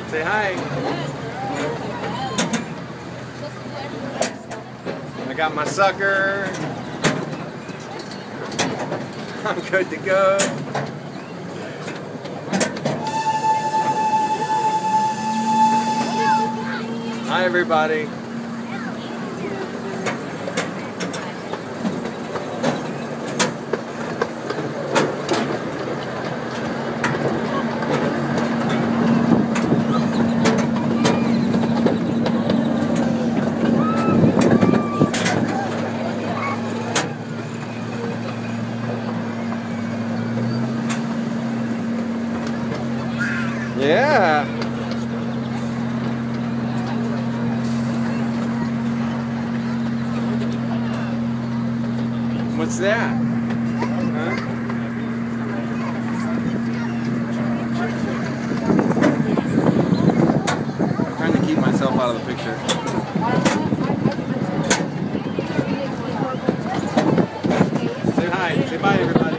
Say hi. I got my sucker. I'm good to go. Hi, everybody. Yeah. What's that? Huh? I'm trying to keep myself out of the picture. Say hi. Say bye, everybody.